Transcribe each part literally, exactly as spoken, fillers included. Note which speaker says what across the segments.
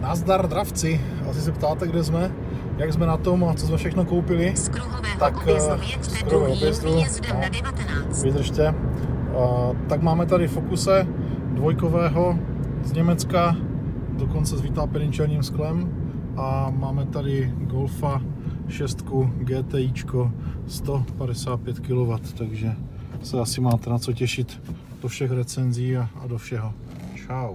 Speaker 1: Nazdar dravci, asi se ptáte, kde jsme, jak jsme na tom a co jsme všechno koupili.
Speaker 2: Z kruhového
Speaker 1: tak
Speaker 2: objezdu jeďte druhým výjezdem na devatenáct.
Speaker 1: Vydržte. Uh, tak máme tady Focuse dvojkového z Německa, dokonce s vytápeným černým sklem, a máme tady Golfa šest GTIčko sto padesát pět kilowattů, takže se asi máte na co těšit do všech recenzí a, a do všeho. Čau.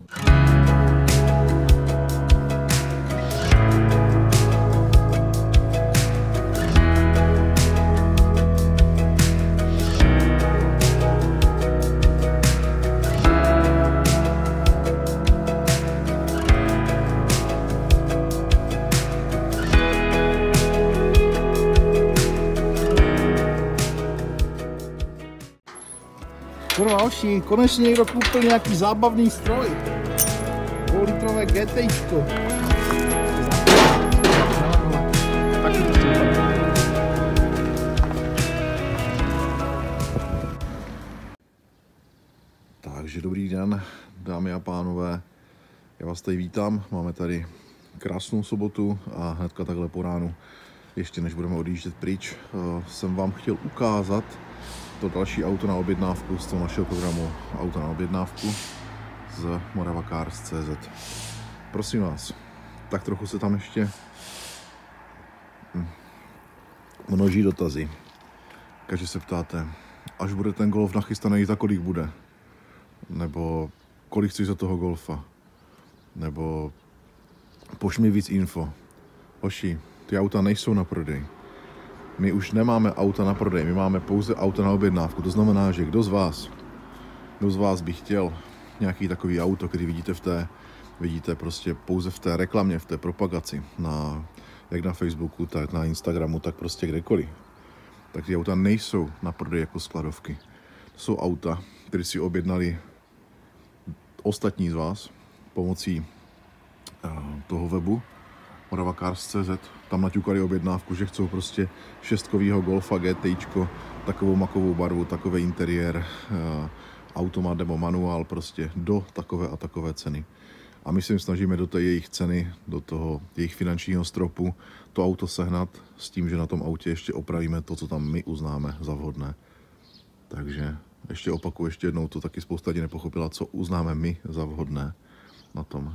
Speaker 1: Kurva oši, konečně někdo koupil nějaký zábavný stroj. dvoulitrové GTIčko. Takže dobrý den, dámy a pánové. Já vás tady vítám. Máme tady krásnou sobotu a hnedka takhle po ránu, ještě než budeme odjíždět pryč, jsem vám chtěl ukázat to další auto na objednávku z toho našeho programu Auto na objednávku z moravacars tečka cé zet. Prosím vás, tak trochu se tam ještě množí dotazy. Každý se ptáte, až bude ten Golf nachystaný, za kolik bude? Nebo kolik chceš za toho Golfa? Nebo pošli mi víc info. Hoši, ty auta nejsou na prodej. My už nemáme auta na prodej, my máme pouze auta na objednávku. To znamená, že kdo z vás, kdo z vás by chtěl nějaký takový auto, který vidíte v té, vidíte prostě pouze v té reklamě, v té propagaci, na, jak na Facebooku, tak na Instagramu, tak prostě kdekoliv. Tak ty auta nejsou na prodej jako skladovky. To jsou auta, které si objednali ostatní z vás pomocí toho webu moravacars tečka cé zet. Tam naťukali objednávku, že chcou prostě šestkovýho Golfa GTIčko, takovou makovou barvu, takový interiér, automat nebo manuál, prostě do takové a takové ceny. A my se jim snažíme do té jejich ceny, do toho jejich finančního stropu to auto sehnat s tím, že na tom autě ještě opravíme to, co tam my uznáme za vhodné. Takže ještě opakuju, ještě jednou, to taky spousta lidí nepochopila, co uznáme my za vhodné na tom.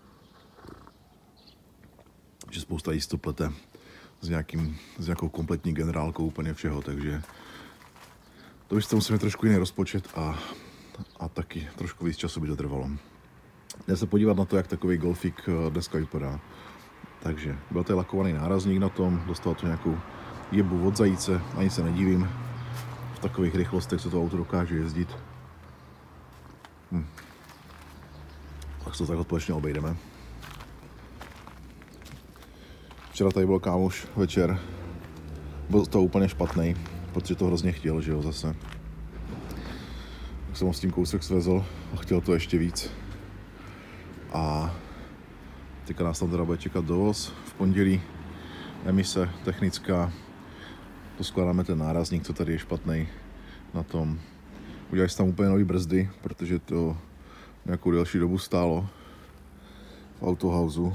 Speaker 1: Že spousta lidí to plete s, nějakým, s nějakou kompletní generálkou úplně všeho, takže to byste museli trošku jiný rozpočet a, a taky trošku víc času by to trvalo. Jdeme se podívat na to, jak takový Golfík dneska vypadá. Takže byl tady lakovaný nárazník na tom, dostal to nějakou jebu od zajíce, ani se nedivím. V takových rychlostech se to auto dokáže jezdit. Hm. Tak to takhle společně obejdeme. Včera tady byl kámoš večer, byl to úplně špatný, protože to hrozně chtěl, že jo, zase. Tak jsem ho s tím kousek svezl a chtěl to ještě víc. A teďka nás tam teda bude čekat dovoz v pondělí, emise technická, poskládáme ten nárazník, co tady je špatný na tom. Udělali jsme tam úplně nový brzdy, protože to nějakou delší dobu stálo v autohausu.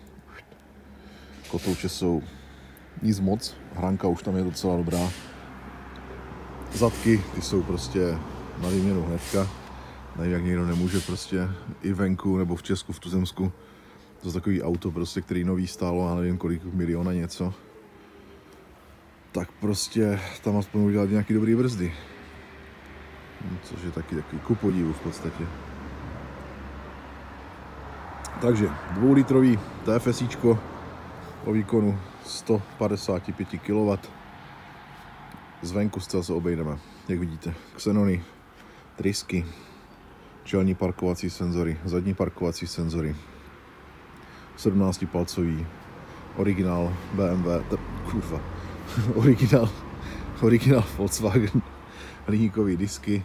Speaker 1: Kotouče jsou nic moc, hranka už tam je docela dobrá. Zadky, ty jsou prostě na výměnu hnedka. Nevím, jak někdo nemůže prostě i venku nebo v Česku, v tuzemsku. To je takový auto prostě, který nový stálo, já nevím kolik miliona něco. Tak prostě tam aspoň udělat nějaký dobrý brzdy. Což je taky takový ku podivu v podstatě. Takže dvoulitrový TFSíčko o výkonu sto padesát pět kilowattů. Zvenku zcela se obejdeme, jak vidíte, xenony, trysky, čelní parkovací senzory, zadní parkovací senzory, sedmnáctipalcový, originál B M W, kurva, originál, originál Volkswagen, hliníkový disky,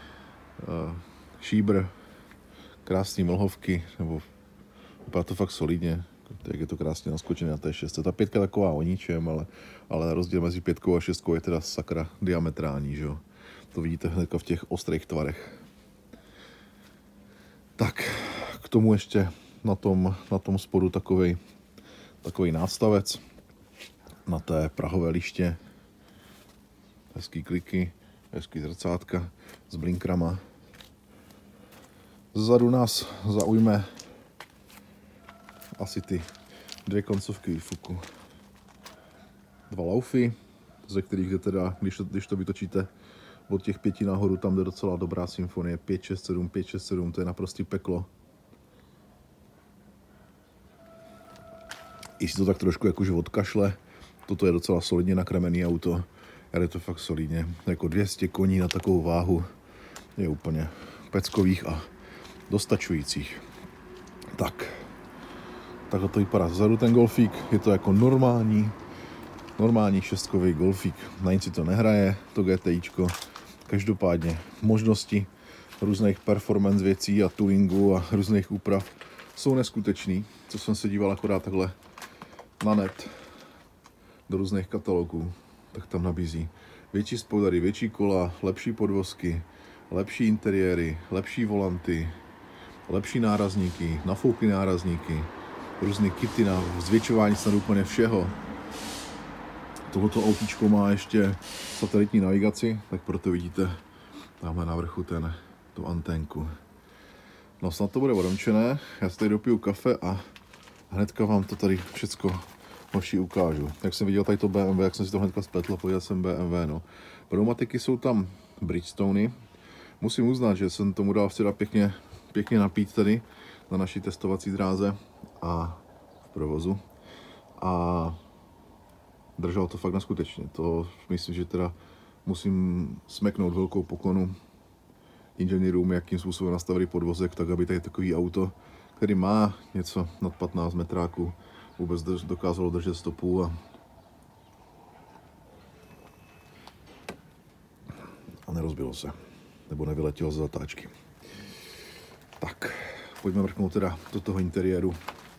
Speaker 1: šíbr, krásné mlhovky, nebo vypadá to fakt solidně. Tak je to krásně naskočené na té šestce. Ta pětka je taková o ničem, ale, ale rozdíl mezi pětkou a šestkou je teda sakra diametrální, že jo. To vidíte hnedka v těch ostrých tvarech. Tak, k tomu ještě na tom, na tom spodu takovej, takovej nástavec na té prahové liště. Hezký kliky, hezký zrcátka s blinkrama. Zezadu nás zaujme asi ty dvě koncovky výfuku. Dva laufy, ze kterých jde teda, když to, když to vytočíte od těch pěti nahoru, tam jde docela dobrá symfonie. pět šest sedm, pět šest sedm, to je naprostý peklo. I si to tak trošku jakož odkašle, toto je docela solidně nakrmený auto. Jde to fakt solidně, jako dvě stě koní na takovou váhu je úplně peckových a dostačujících. Tak, takhle to vypadá zezadu ten golfík, je to jako normální, normální šestkový golfík, na nic si to nehraje, to GTIčko. Každopádně možnosti různých performance věcí a tuningu a různých úprav jsou neskutečný, co jsem se díval akorát takhle na net do různých katalogů, tak tam nabízí větší spoilery, větší kola, lepší podvozky, lepší interiéry, lepší volanty, lepší nárazníky, nafouklý nárazníky, různé kity na zvětšování snad úplně všeho. Tohoto autíčko má ještě satelitní navigaci, tak proto vidíte tamhle na vrchu ten, tu anténku. No snad to bude odemčené, já si tady dopiju kafe a hnedka vám to tady všecko hoši ukážu. Jak jsem viděl tady to B M W, jak jsem si to hnedka spletl, pojel jsem B M W, no. Pneumatiky jsou tam Bridgestony. Musím uznat, že jsem tomu dal včera pěkně, pěkně napít tady na naší testovací dráze a v provozu. A drželo to fakt neskutečně. To myslím, že teda musím smeknout velkou poklonu inženýrům, jakým způsobem nastavili podvozek, tak aby tady takový auto, který má něco nad patnáct metráků, vůbec drž, dokázalo držet stopu a, a nerozbilo se, nebo nevyletělo z zatáčky. Tak, pojďme vrchnout teda do toho interiéru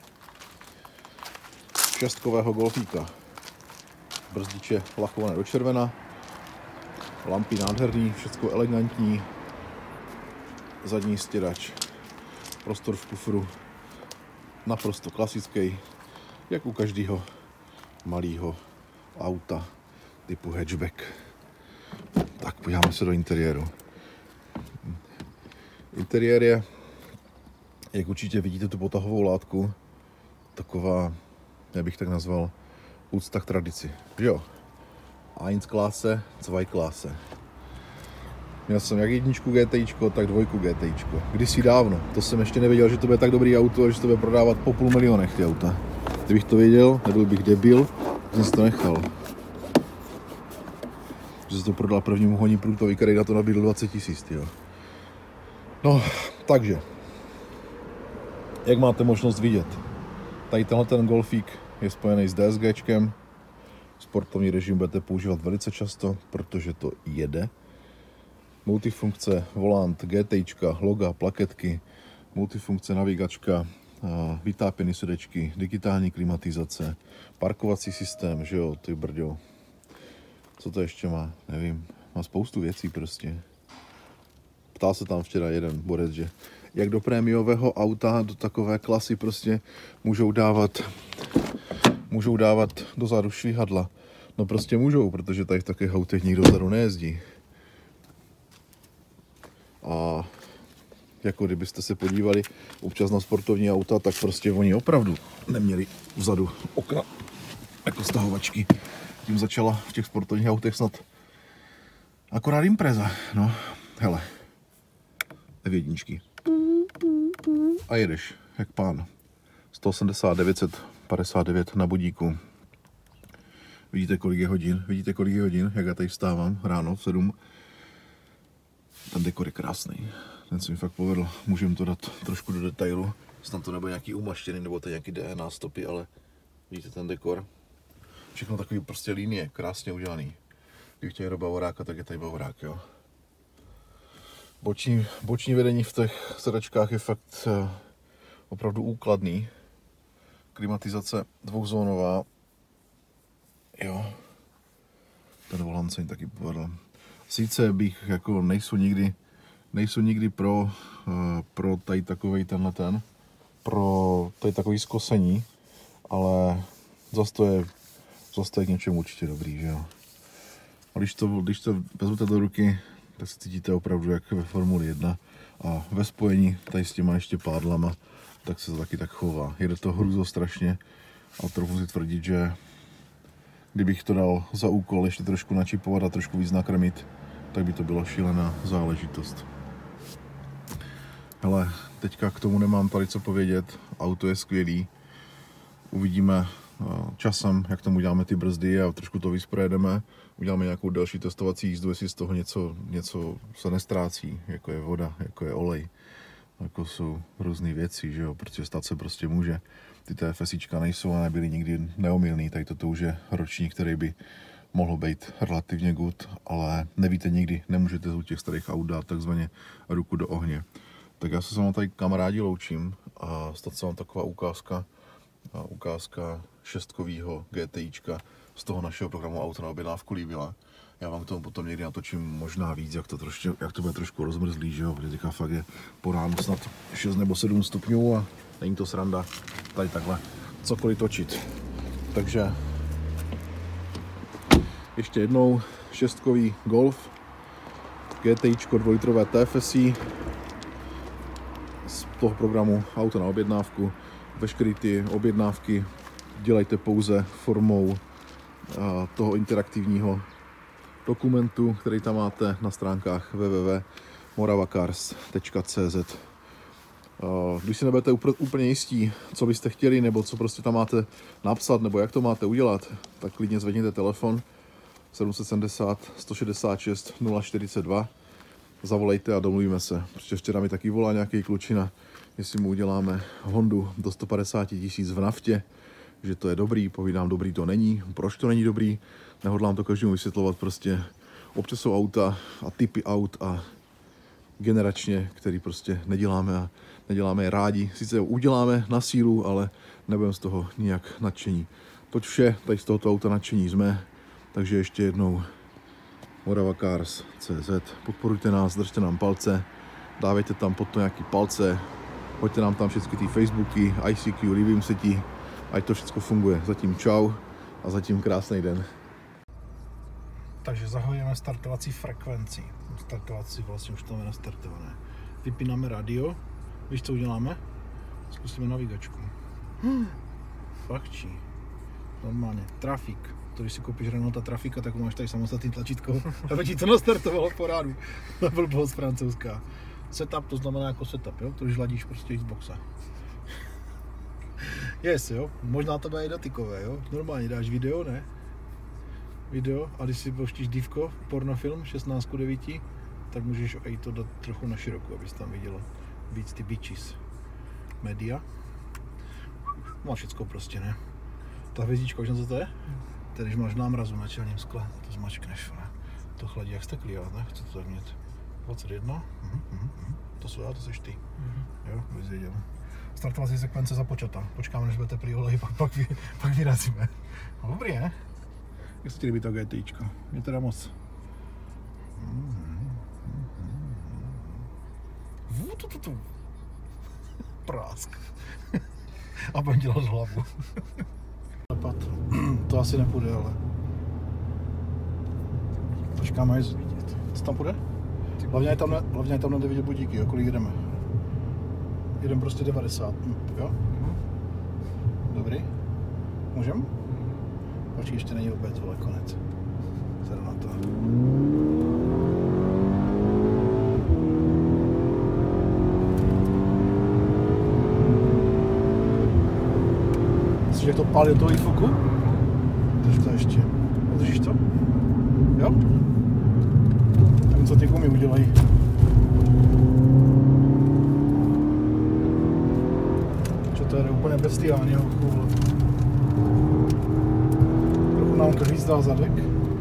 Speaker 1: šestkového golfíka. Brzdiče lachované do červena, lampy nádherný, všechno elegantní, zadní stěrač, prostor v kufru, naprosto klasický, jak u každého malého auta typu hatchback. Tak podíváme se do interiéru. Interiér je, jak určitě vidíte tu potahovou látku, taková, já bych tak nazval, úcta k tradici. Jo, eins Klasse, zwei Klasse. Měl jsem jak jedničku GTIčko, tak dvojku GTIčko. Kdysi dávno. To jsem ještě nevěděl, že to bude tak dobrý auto, že to bude prodávat po půl milionech ty auta. Kdybych to věděl, nebyl bych debil, jsem si to nechal. Že se to prodal prvnímu honí průtovi, který na to nabídl dvacet tisíc, jo. No, takže. Jak máte možnost vidět? Tady tenhle ten golfík je spojený s DSGčkem. Sportovní režim budete používat velice často, protože to jede. Multifunkce, volant, GTIčka, loga, plaketky, multifunkce navigačka, vytápěné sedečky, digitální klimatizace, parkovací systém, že jo, ty brďo. Co to ještě má? Nevím, má spoustu věcí prostě. Ptal se tam včera jeden borec, že jak do prémiového auta, do takové klasy prostě můžou dávat, můžou dávat dozadu švihadla. No prostě můžou, protože tady v takových autech nikdo dozadu nejezdí. A jako kdybyste se podívali občas na sportovní auta, tak prostě oni opravdu neměli vzadu okna jako stahovačky. Tím začala v těch sportovních autech snad akorát Impreza. No, hele, devětničky. A jedeš, jak pán. sto osmdesát devět set padesát devět na budíku. Vidíte, kolik je hodin? Vidíte, kolik je hodin? Jak já tady vstávám ráno v sedm. Ten dekor je krásný. Ten se mi fakt povedl. Můžeme to dát trošku do detailu. Snad to nebude nějaký umaštěný, nebo to nějaký D N A stopy, ale vidíte ten dekor. Všechno takový prostě linie, krásně udělaný. Kdybych chtěl do bavoráka, tak je tady bavorák, jo. Boční, boční vedení v těch sedačkách je fakt uh, opravdu úkladný. Klimatizace dvouzónová. Jo. Ten volant se mi taky povedl. Sice bych jako nejsou nikdy, nejsou nikdy pro, uh, pro tady takovej tenhle ten, pro to je takový zkosení, ale zase to je, zase to je k něčemu určitě dobrý, že jo. A když to, když to vezmete do ruky, tak se cítíte opravdu jak ve Formuli jedna a ve spojení tady s těma ještě pádlama, tak se to taky tak chová. Jede to hruzo strašně a trochu si tvrdit, že kdybych to dal za úkol ještě trošku načipovat a trošku víc nakrmit, tak by to byla šílená záležitost. Hele, teďka k tomu nemám tady co povědět, auto je skvělý, uvidíme časem, jak tomu uděláme ty brzdy a trošku to víc projedeme, uděláme nějakou další testovací jízdu, jestli z toho něco, něco se nestrácí, jako je voda, jako je olej, jako jsou různé věci, že jo, protože stát se prostě může. Ty TFSíčka nejsou a nebyly nikdy neomylný, tady toto už je ročník, který by mohl být relativně good, ale nevíte nikdy, nemůžete z těch starých aut dát takzvaně ruku do ohně. Tak já se s vámi tady kamarádi loučím a stát se vám taková ukázka, ukázka šestkovýho GTIčka z toho našeho programu Auto na objednávku líbila. Já vám k tomu potom někdy natočím možná víc, jak to, trošku, jak to bude trošku rozmrzlý, že jo, protože teďka fakt je po ránu snad šest nebo sedm stupňů a není to sranda tady takhle cokoliv točit. Takže ještě jednou šestkový Golf, GTIčko dvojlitrové T F S I z toho programu Auto na objednávku. Veškeré ty objednávky dělejte pouze formou toho interaktivního dokumentu, který tam máte na stránkách w w w tečka moravacars tečka c z. Když si nebudete úplně jistí, co byste chtěli, nebo co prostě tam máte napsat, nebo jak to máte udělat, tak klidně zvedněte telefon sedm set sedmdesát, sto šedesát šest, nula čtyřicet dva, zavolejte a domluvíme se. Protože včera mi taky volá nějaký klučina, jestli mu uděláme Hondu do sto padesát tisíc v naftě, že to je dobrý, povídám, dobrý to není, proč to není dobrý, nehodlám to každému vysvětlovat, prostě občas jsou auta a typy aut a generačně, který prostě neděláme a neděláme je rádi, sice ho uděláme na sílu, ale nebudeme z toho nijak nadšení. Toť vše, tady z tohoto auta nadšení jsme, takže ještě jednou moravacars tečka c z, podporujte nás, držte nám palce, dávejte tam pod to nějaký palce, hoďte nám tam všechny ty Facebooky, I C Q, líbím se ti, ať to všechno funguje. Zatím čau a zatím krásný den. Takže zahajujeme startovací frekvenci. Startovací vlastně už to je nastartované. Vypínáme radio. Víš, co uděláme? Zkusíme navigačku. Hmm. Fakčí. Normálně. Trafik. To, když si koupíš Renaulta Trafika, tak máš tady samostatný tlačítko, aby ti to nastartovalo po rádu. To byl bohost francouzská. Setup, to znamená jako setup, jo? To už ladíš prostě Xboxa. Yes, jo, možná to bude i dotykové, jo, normálně dáš video, ne? Video, a když si pouštíš dívko, pornofilm šestnáct ku devíti, tak můžeš i to dát trochu na široko, abys tam viděl víc ty bitches. Media. Má všecko prostě, ne? Ta hvězdička, už na co to je? Tedy, když máš námrazu na čelním skle, to zmačkneš, ne? To chladí jak steklý, ale ne? Chci to tak mít. dvacet jedna? Mhm, mhm, mhm. To jsou já, to seš ty. Mhm. Jo, bys věděl. Startovací sekvence započata. Počkáme, než bude teplý olej, pak, pak, vy, pak vyrazíme. No, dobrý, ne? Jak se ti líbí to GTIčko? Mě teda moc. Vutututu. Prásk. A budem dělat hlavu. To asi nepůjde, ale... Počkáme, až vidět. Co tam půjde? Hlavně je tam, ne, hlavně je tam nevidět budíky, jo, kolik jdeme. Jedem prostě devadesát, jo? Dobrý? Můžem? Počkej, ještě není vůbec, vole, konec. Sedu na to. Myslíš, jak to pálí do toho výfuku? Drž to ještě. Udržíš to? Jo? Tak co ty gumy udělají. To je úplně bestiálně chůl. Trochu nám to víc dá zadek.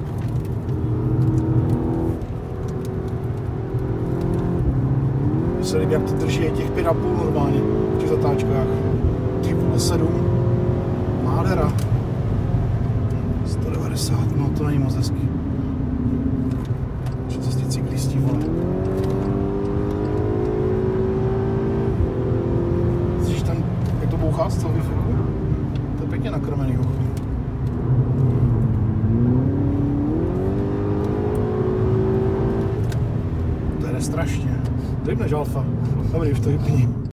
Speaker 1: Mně se líbí, jak to drží těch pět a půl normálně v těch zatáčkách. Ty vole sedm. Nádhera. sto devadesát, no to není moc hezký. Co to z těch cyklistí, vole.
Speaker 3: bouchá z toho výfuku. To je pěkně nakrmený hoch. To jde strašně. Dribneš alfa. Dobrý, už to vypni.